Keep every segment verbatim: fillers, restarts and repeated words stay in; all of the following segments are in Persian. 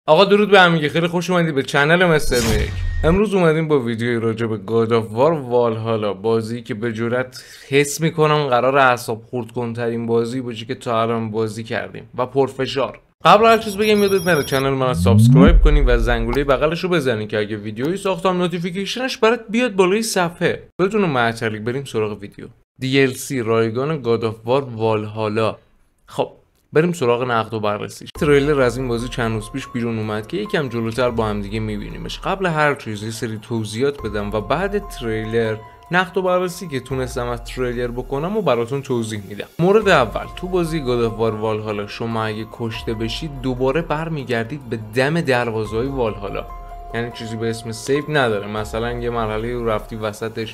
آقا درود به همگی، خیلی خوش اومدید به چنل مستر میک. امروز اومدیم با ویدیوی راجع به گاد آف وار والهالا، بازی که به جرات حس میکنم قرار اعصاب خورد کن‌ترین بازی باشه که تا الان بازی کردیم و پرفشار. قبل هر چیز بگم یادت نره چنل من سابسکرایب کنی و زنگوله بغلش رو بزنی که اگه ویدیویی ساختم نوتیفیکیشنش برات بیاد بالای صفحه. بدون معطلی بریم سراغ ویدیو. دی ال سی رایگان گاد آف وار والهالا. خب بریم سراغ نقد و بررسیش. تریلر از این بازی چند روز پیش بیرون اومد که یکم جلوتر با هم دیگه میبینیمش. قبل هر چیز یه سری توضیحات بدم و بعد تریلر نقد و بررسی که تونستم از تریلر بکنم و براتون توضیح میدم. مورد اول، تو بازی گاد آف وار والهالا شما اگه کشته بشید دوباره برمیگردید به دم دروازه‌های والهالا. یعنی چیزی به اسم سیو نداره. مثلا یه مرحله رو رفتی وسطش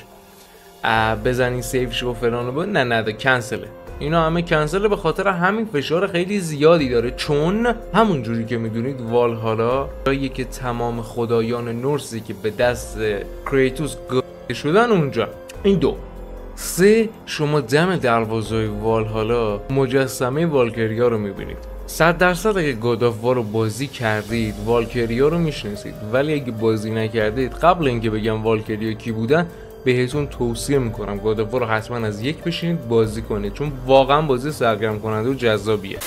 بزنی سیو شو فلان و نه نه کنسله. اینا همه کنسله به خاطر همین فشار خیلی زیادی داره، چون همون جوری که میدونید والهالا جایی که تمام خدایان نورسی که به دست کریتوس گاده شدن اونجا. این دو سه، شما دم دروازه والهالا مجسمه والکریا رو میبینید. صد درصد اگه گاد آف وار رو بازی کردید والکریا رو میشناسید، ولی اگه بازی نکردید قبل اینکه بگم والکریا کی بودن بهتون توصیه میکنم گاد آف وار رو حتما از یک بشینید بازی کنید، چون واقعا بازی سرگرم کننده و جذابیه.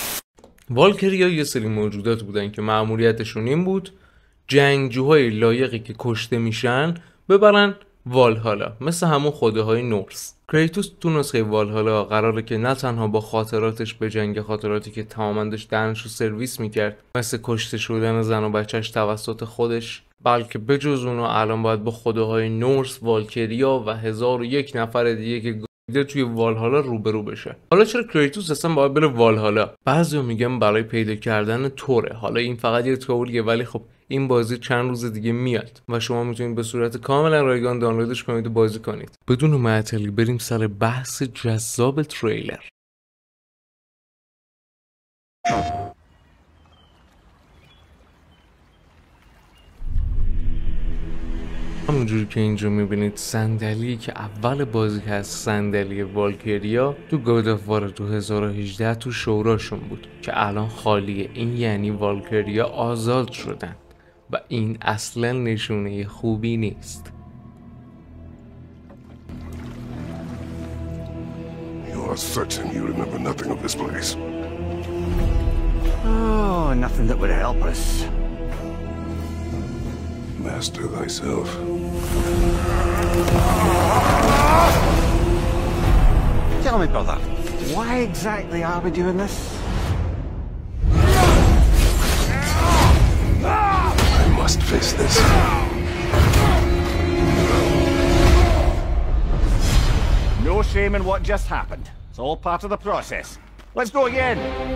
والکریا یه سری موجودات بودن که مأموریتشون این بود جنگجوهای لایقی که کشته میشن ببرن والهالا، مثل همون خداهای نورس. کریتوس تو نسخه والهالا قراره که نه تنها با خاطراتش به جنگ، خاطراتی که تماما داشت دهنشو سرویس میکرد مثل کشته شدن زن و بچهش توسط خودش، بلکه بجز اونو الان باید با خداهای نورس، والکریا و هزار و یک نفر دیگه که گایده توی والهالا روبرو بشه. حالا چرا کریتوس اصلا باید بره والهالا؟ بعضیا میگن برای پیدا کردن توره. حالا این فقط یه توریه، ولی خب این بازی چند روز دیگه میاد و شما میتونید به صورت کاملا رایگان دانلودش کنید و بازی کنید. بدون معطلی بریم سر بحث جذاب تریلر. همونجوری که اینجا میبینید صندلی که اول بازی هست صندلی والکریا تو گاد آف وار دو هزار و هجده تو شوراشون بود که الان خالیه. این یعنی والکریا آزاد شدن و این اصلا نشونه خوبی نیست. You are certain you remember nothing of this place? Oh, nothing that would help us. Master thyself. Tell me, brother, why exactly are we doing this? I must face this. No shame in what just happened. It's all part of the process. Let's go again.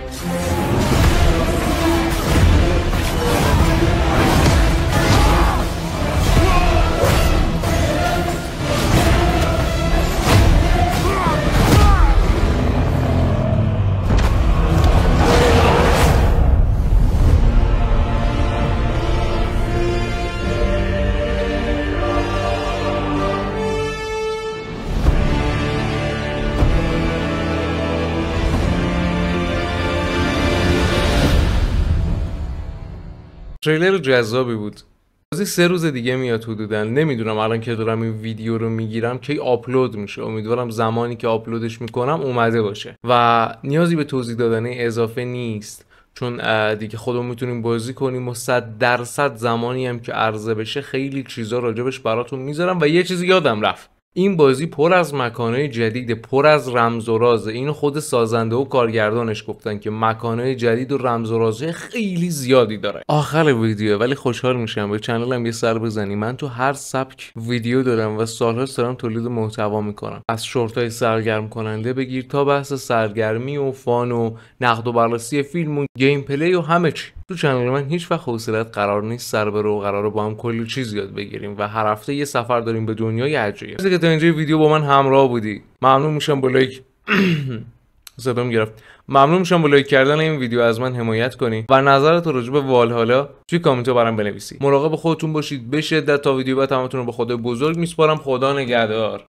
تریلر جذابی بود. بازی سه روز دیگه میاد حدوداً. نمیدونم الان که دارم این ویدیو رو میگیرم کی آپلود میشه. امیدوارم زمانی که آپلودش میکنم اومده باشه و نیازی به توضیح دادن اضافه نیست، چون دیگه خودمون میتونیم بازی کنیم و صد درصد زمانی هم که عرضه بشه خیلی چیزا راجبش براتون میذارم. و یه چیزی یادم رفت، این بازی پر از مکانهای جدید، پر از رمز و رازه. اینو خود سازنده و کارگردانش گفتن که مکانهای جدید و رمز و رازهای خیلی زیادی داره. آخر ویدیو ولی خوشحال میشم به چنلم یه سر بزنی. من تو هر سبک ویدیو دارم و سالهاست دارم تولید محتوا میکنم، از شورتای سرگرم کننده بگیر تا بحث سرگرمی و فان و نقد و بررسی فیلم و گیم پلی و همه چی. تو چنل من هیچ وقت حوصله‌ات قرار نیست سر بره و قراره با هم کلی چیز یاد بگیریم و هر هفته یه سفر داریم به دنیای عجیب. مرسی که تا اینجای ویدیو با من همراه بودی. ممنون میشم با لایک صدام گرفت. ممنون میشم با لایک کردن این ویدیو از من حمایت کنی و نظرت راجع به والهالا توی کامنت ها برام بنویسی. مراقب خودتون باشید به شدت. تا ویدیو بعد همتون رو به خدای بزرگ میسپارم. خدا نگهدار.